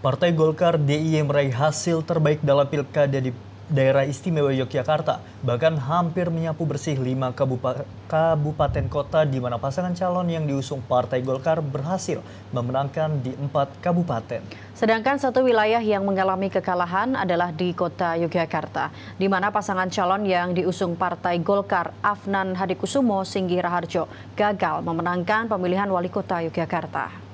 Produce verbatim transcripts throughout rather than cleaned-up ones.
Partai Golkar D I Y meraih hasil terbaik dalam pilkada di daerah istimewa Yogyakarta, bahkan hampir menyapu bersih lima kabupaten kota di mana pasangan calon yang diusung Partai Golkar berhasil memenangkan di empat kabupaten. Sedangkan satu wilayah yang mengalami kekalahan adalah di kota Yogyakarta, di mana pasangan calon yang diusung Partai Golkar Afnan Hadikusumo Singgi Raharjo gagal memenangkan pemilihan wali kota Yogyakarta.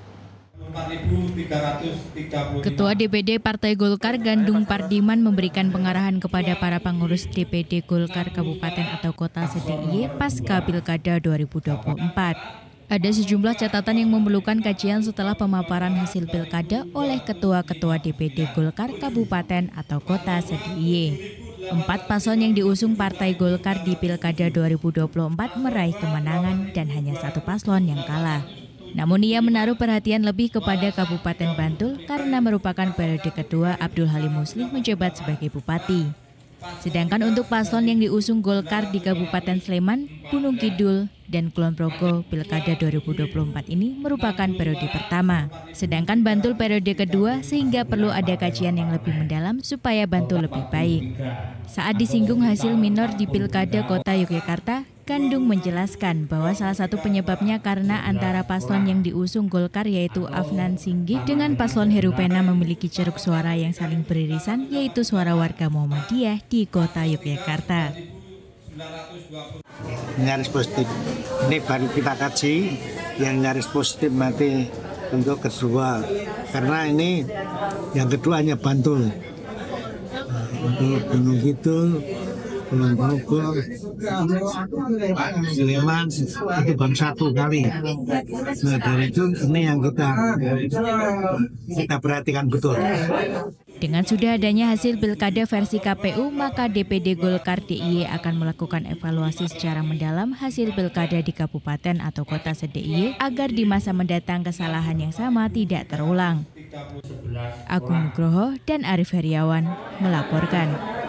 Ketua D P D Partai Golkar Gandung Pardiman memberikan pengarahan kepada para pengurus D P D Golkar Kabupaten atau Kota se de i ye pasca Pilkada dua ribu dua puluh empat. Ada sejumlah catatan yang memerlukan kajian setelah pemaparan hasil Pilkada oleh Ketua-Ketua D P D Golkar Kabupaten atau Kota se de i ye. Empat paslon yang diusung Partai Golkar di Pilkada dua ribu dua puluh empat meraih kemenangan dan hanya satu paslon yang kalah. Namun ia menaruh perhatian lebih kepada Kabupaten Bantul karena merupakan periode kedua Abdul Halim Muslih menjabat sebagai bupati. Sedangkan untuk paslon yang diusung Golkar di Kabupaten Sleman, Gunung Kidul, dan Kulon Progo Pilkada dua ribu dua puluh empat ini merupakan periode pertama. Sedangkan Bantul periode kedua sehingga perlu ada kajian yang lebih mendalam supaya Bantul lebih baik. Saat disinggung hasil minor di Pilkada Kota Yogyakarta, Gandung menjelaskan bahwa salah satu penyebabnya karena antara paslon yang diusung Golkar yaitu Afnan Singgi dengan paslon Herupena memiliki ceruk suara yang saling beririsan yaitu suara warga Muhammadiyah di Kota Yogyakarta. Nyaris positif. Ini baru kita kaji yang nyaris positif nanti untuk kedua. Karena ini yang kedua hanya Bantul. Untuk Gunung Kidul, Kulon Progo, Sleman itu baru satu kali. Nah dari itu ini yang kita kita perhatikan betul. Dengan sudah adanya hasil Pilkada versi K P U, maka D P D Golkar D I Y akan melakukan evaluasi secara mendalam hasil Pilkada di Kabupaten atau Kota se de i ye agar di masa mendatang kesalahan yang sama tidak terulang. Agung Nugroho dan Arif Heriawan melaporkan.